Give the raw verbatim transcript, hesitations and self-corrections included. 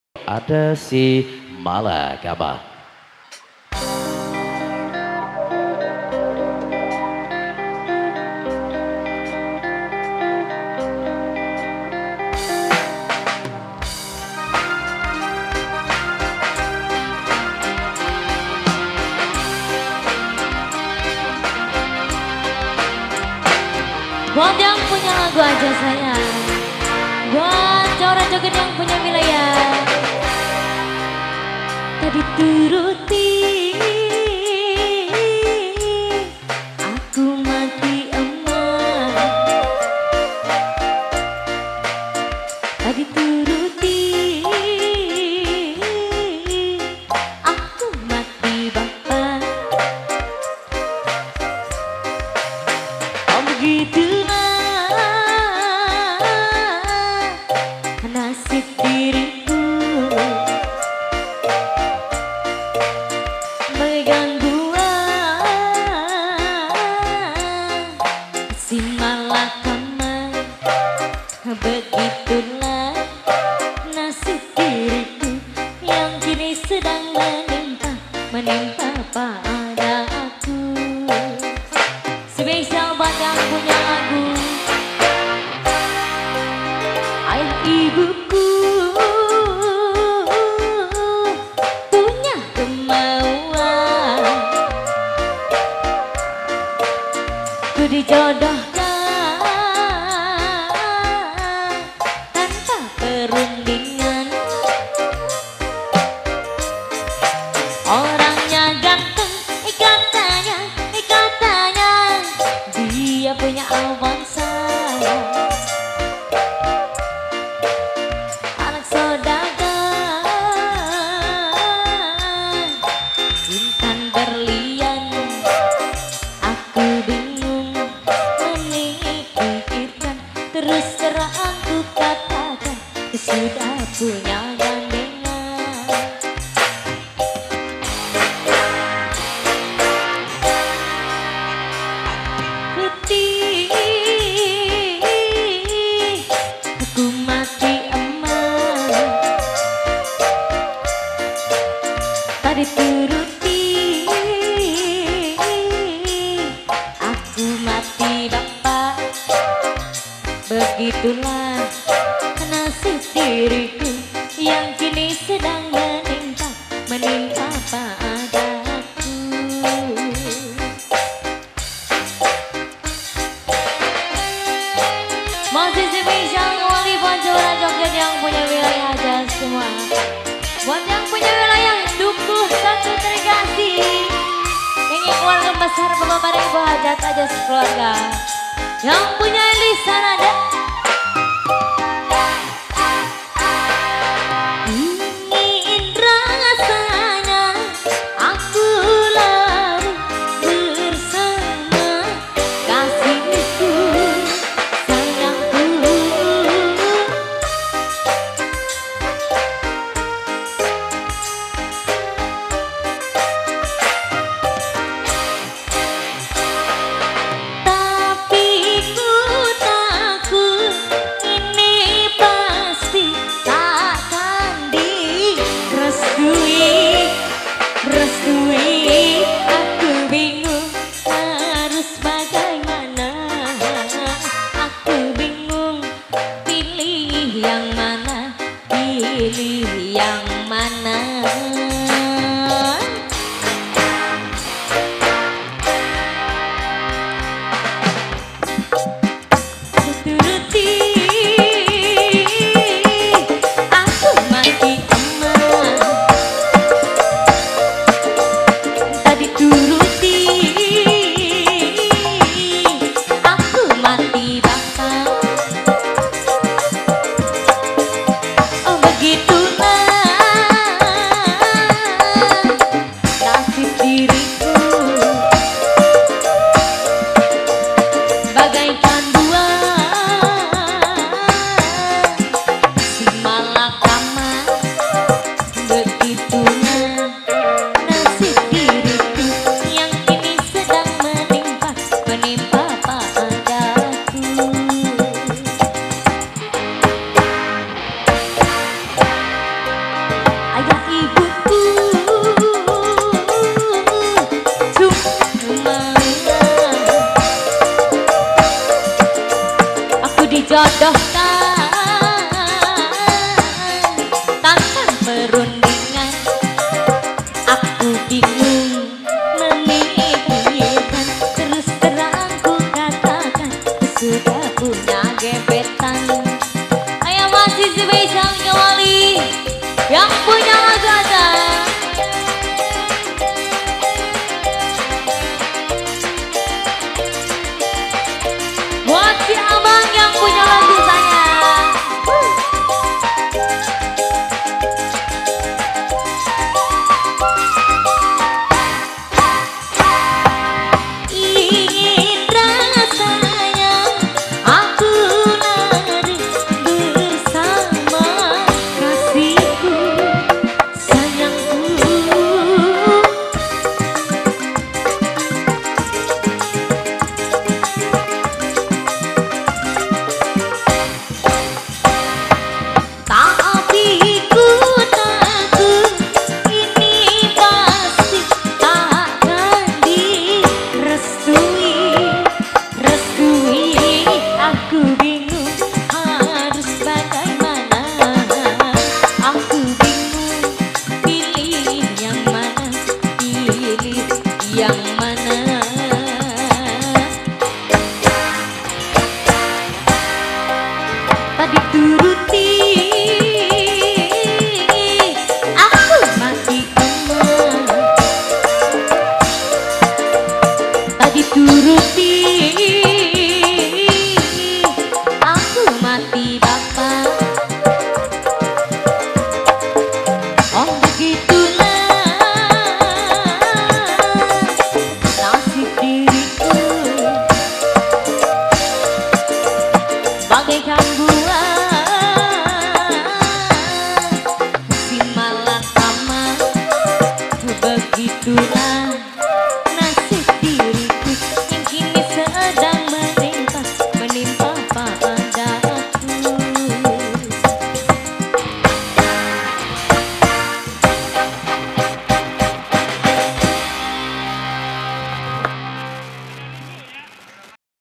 Ada si Malakama. Buat yang punya lagu aja sayang, buat orang joget yang punya wilayah, tadi turuti aku mati emas, tadi turuti aku mati bapak. Oh begitu nasib diriku, menggangguan si Malakama. Begitulah nasib diriku yang kini sedang menimpa menimpa pada aku. Spesial buat yang punya lagu, ayah ibuku punya kemauan, ku dijodohkan tanpa perundingan. Orangnya ganteng, eh katanya, eh katanya dia punya Avanza. Intan berlian, aku bingung memikirkan. Terus terang ku katakan, sudah punya gandengan. Putih, aku mati emas, tadi turuti aku mati bapak. Begitulah nasib diriku yang kini sedang menimpa menimpa padaku. Masih spesial kembali buat juara joget yang punya wilayah aja semua. Buat yang punya wilayah Dukuh satu terkasih, ingin keluarga besar bapak dan ibu hajat aja sekeluarga. Yang punya lisan ada. Ingin rasanya aku lari bersama kasihku sayangku. Yang mana, pilih yang mana.